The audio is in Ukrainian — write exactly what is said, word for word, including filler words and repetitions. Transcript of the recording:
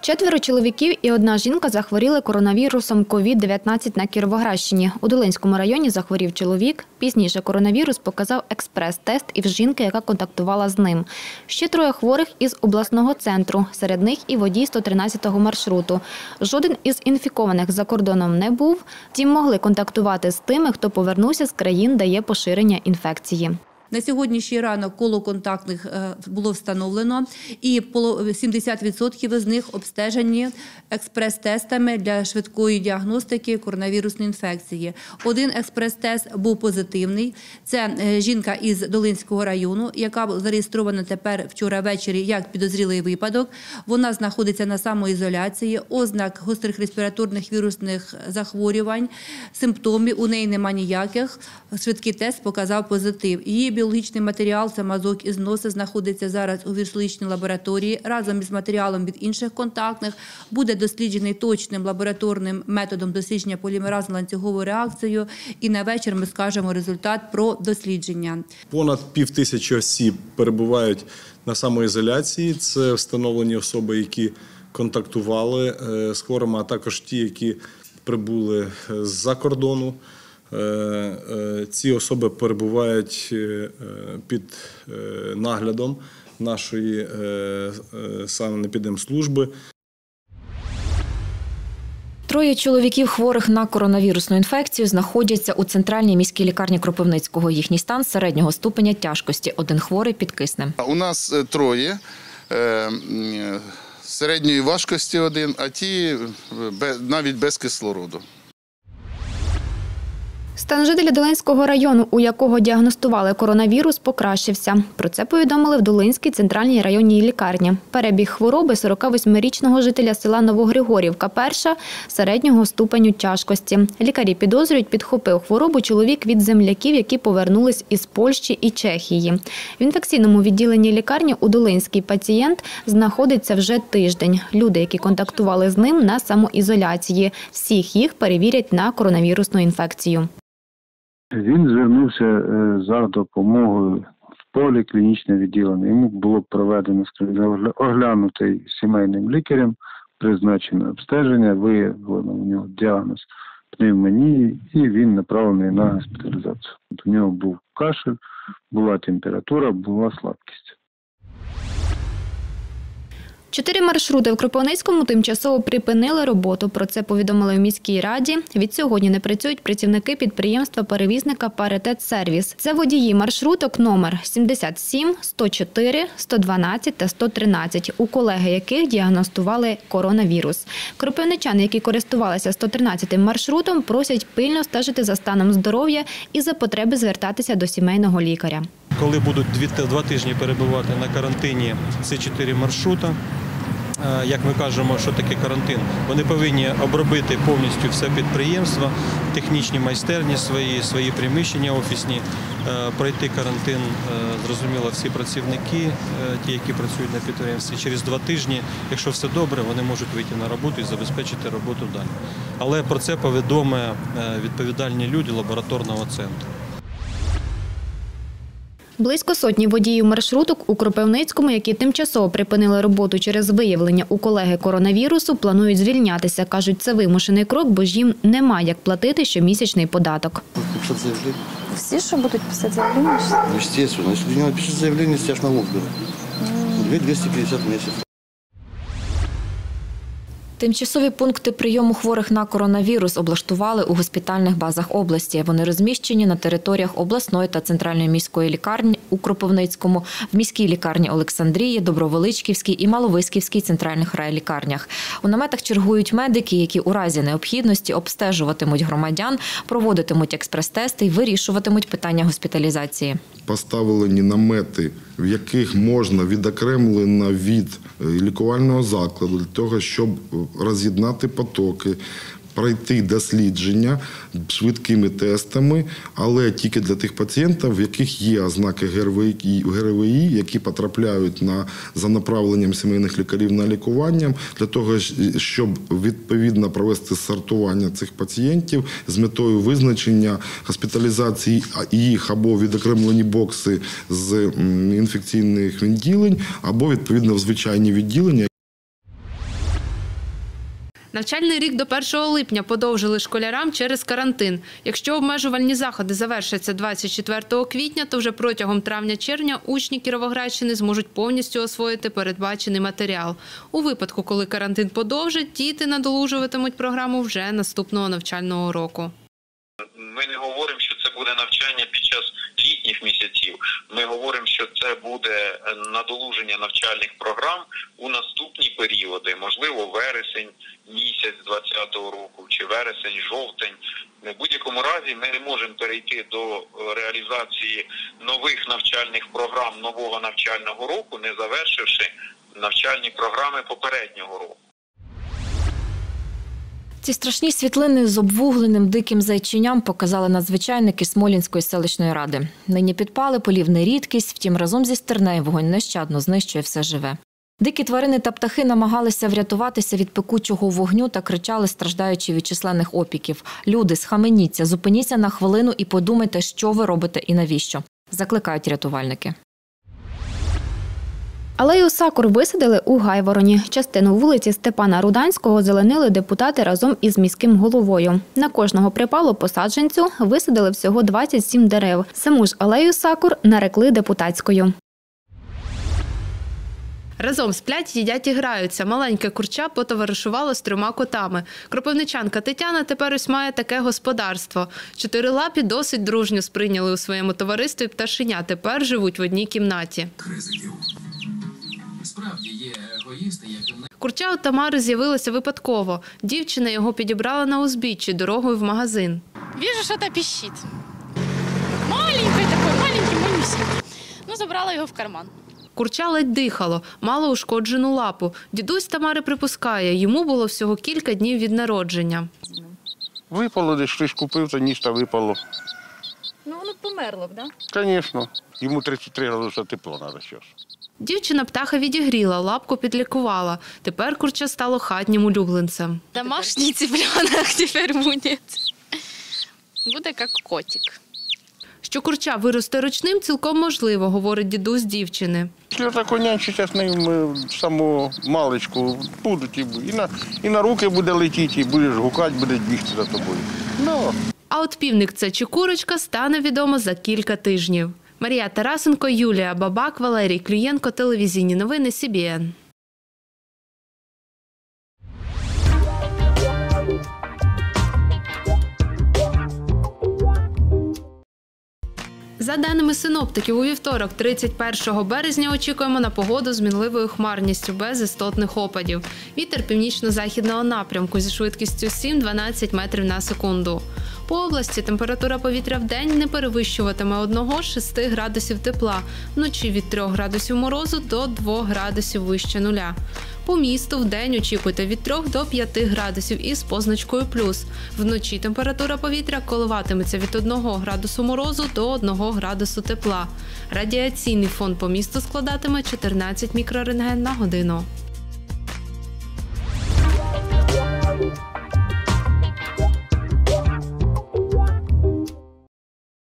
Четверо чоловіків і одна жінка захворіли коронавірусом ковід дев'ятнадцять на Кіровоградщині. У Долинському районі захворів чоловік. Пізніше коронавірус показав експрес-тест і в жінки, яка контактувала з ним. Ще троє хворих із обласного центру. Серед них і водій сто тринадцятого маршруту. Жоден із інфікованих за кордоном не був. Втім, могли контактувати з тими, хто повернувся з країн, де є поширення інфекції. На сьогоднішній ранок коло контактних було встановлено і сімдесят відсотків з них обстежені експрес-тестами для швидкої діагностики коронавірусної інфекції. Один експрес-тест був позитивний. Це жінка із Долинського району, яка зареєстрована тепер вчора ввечері як підозрілий випадок. Вона знаходиться на самоізоляції, ознак гострих респіраторних вірусних захворювань, симптомів у неї немає ніяких. Швидкий тест показав позитив. Її біологічний матеріал, це мазок із носа, знаходиться зараз у вірусологічній лабораторії. Разом із матеріалом від інших контактних буде досліджений точним лабораторним методом дослідження полімеразну ланцюгову реакцію. І на вечір ми скажемо результат про дослідження. Понад пів тисячі осіб перебувають на самоізоляції. Це встановлені особи, які контактували з хворими, а також ті, які прибули з-за кордону. Ці особи перебувають під наглядом нашої санепідемслужби. Троє чоловіків, хворих на коронавірусну інфекцію, знаходяться у центральній міській лікарні Кропивницького. Їхній стан середнього ступеня тяжкості. Один хворий під киснем. У нас троє. Середньої важкості один, а ті навіть без кислороду. Стан жителя Долинського району, у якого діагностували коронавірус, покращився. Про це повідомили в Долинській центральній районній лікарні. Перебіг хвороби сорокавосьмирічного жителя села Новогригорівка перша середнього ступеню тяжкості. Лікарі підозрюють, підхопив хворобу чоловік від земляків, які повернулись із Польщі і Чехії. В інфекційному відділенні лікарні у Долинській пацієнт знаходиться вже тиждень. Люди, які контактували з ним, на самоізоляції. Всіх їх перевірять на коронавірусну інфекцію. Він звернувся за допомогою в поліклінічне відділення. Йому було проведено оглянутий сімейним лікарем, призначене обстеження, виявлено у нього діагноз пневмонії і він направлений на госпіталізацію. У нього був кашель, була температура, була слабкість. Чотири маршрути в Кропивницькому тимчасово припинили роботу. Про це повідомили в міській раді. Від сьогодні не працюють працівники підприємства-перевізника «Паритет-сервіс». Це водії маршруток номер сімдесят сім, сто чотири, сто дванадцять та сто тринадцять, у колеги яких діагностували коронавірус. Кропивничани, які користувалися сто тринадцятим маршрутом, просять пильно стежити за станом здоров'я і за потреби звертатися до сімейного лікаря. Коли будуть два тижні перебувати на карантині ці чотири маршрути, як ми кажемо, що таке карантин, вони повинні обробити повністю все підприємство, технічні майстерні свої, свої приміщення офісні, пройти карантин, зрозуміло, всі працівники, ті, які працюють на підприємстві. Через два тижні, якщо все добре, вони можуть вийти на роботу і забезпечити роботу далі. Але про це повідомлять відповідальні люди лабораторного центру. Близько сотні водіїв маршруток у Кропивницькому, які тимчасово припинили роботу через виявлення у колеги коронавірусу, планують звільнятися. Кажуть, це вимушений крок, бо ж їм немає як платити щомісячний податок. Всі, що будуть писати заявлення? Звісно. Якщо не пишуть заявлення, стяж налог беруть. двісті п'ятдесят в місяць. Тимчасові пункти прийому хворих на коронавірус облаштували у госпітальних базах області. Вони розміщені на територіях обласної та центральної міської лікарні у Кропивницькому, в міській лікарні Олександрії, Добровеличківській і Маловиськівській центральних райлікарнях. У наметах чергують медики, які у разі необхідності обстежуватимуть громадян, проводитимуть експрес-тести і вирішуватимуть питання госпіталізації. Поставлені намети, в яких можна відокремлено від лікувального закладу для того, щоб роз'єднати потоки, пройти дослідження швидкими тестами, але тільки для тих пацієнтів, в яких є ознаки ГРВІ, які потрапляють на, за направленням сімейних лікарів на лікування, для того, щоб відповідно провести сортування цих пацієнтів з метою визначення госпіталізації їх або відокремлені бокси з інфекційних відділень, або відповідно в звичайні відділення. Навчальний рік до першого липня подовжили школярам через карантин. Якщо обмежувальні заходи завершаться двадцять четвертого квітня, то вже протягом травня-червня учні Кіровоградщини зможуть повністю освоїти передбачений матеріал. У випадку, коли карантин подовжить, діти надолужуватимуть програму вже наступного навчального року. Ми не говоримо, що це буде навчання під час літніх місяців. Ми говоримо, що це буде надолуження навчальних програм у наступні періоди, можливо, вересень місяць двадцятого року чи вересень, жовтень. В будь-якому разі ми не можемо перейти до реалізації нових навчальних програм нового навчального року, не завершивши навчальні програми попереднього року. Ці страшні світлини з обвугленим диким зайченям показали надзвичайники Смолінської селищної ради. Нині підпали полів не рідкість, втім разом зі стернею вогонь нещадно знищує все живе. Дикі тварини та птахи намагалися врятуватися від пекучого вогню та кричали, страждаючи від численних опіків. Люди, схаменіться, зупиніться на хвилину і подумайте, що ви робите і навіщо. Закликають рятувальники. Алею сакур висадили у Гайвороні. Частину вулиці Степана Руданського озеленили депутати разом із міським головою. На кожного припалу посадженцю висадили всього двадцять сім дерев. Саму ж алею сакур нарекли депутатською. Разом сплять, їдять і граються. Маленьке курча потоваришувало з трьома котами. Кропивничанка Тетяна тепер ось має таке господарство. Чотирилапі досить дружньо сприйняли у своєму товаристві пташеня. Тепер живуть в одній кімнаті. Справді є егоїсти, які... Курча у Тамари з'явилося випадково. Дівчина його підібрала на узбіччі дорогою в магазин. Вижу, що-то пищить. Маленький такий, маленький, манюсенький. Ну, забрала його в карман. Курча ледь дихало, мало ушкоджену лапу. Дідусь Тамари припускає, йому було всього кілька днів від народження. Випало десь, щось купив, то ніж та випало. Ну, воно померло б, так? Да? Звісно. Йому тридцять три градуси тепла треба щось. Дівчина птаха відігріла, лапку підлікувала. Тепер курча стало хатнім улюбленцем. Домашній цыпленок тепер буде. Буде як котик. Що курча виросте ручним, цілком можливо, говорить дідусь дівчини. Якщо так нянчиться з ним саму маличку, будуть і, і, на, і на руки буде летіти, і будеш гукати, буде бігти за тобою. No. А от півник це чи курочка стане відомо за кілька тижнів. Марія Тарасенко, Юлія Бабак, Валерій Клюєнко, телевізійні новини Сі Бі Ен. За даними синоптиків, у вівторок, тридцять першого березня, очікуємо на погоду з мінливою хмарністю, без істотних опадів. Вітер північно-західного напрямку зі швидкістю сім-дванадцять метрів на секунду. По області температура повітря в день не перевищуватиме одного-шести градусів тепла, вночі від трьох градусів морозу до двох градусів вище нуля. По місту в день очікуйте від трьох до п'яти градусів із позначкою плюс. Вночі температура повітря коливатиметься від одного градусу морозу до одного градусу тепла. Радіаційний фон по місту складатиме чотирнадцять мікрорентген на годину.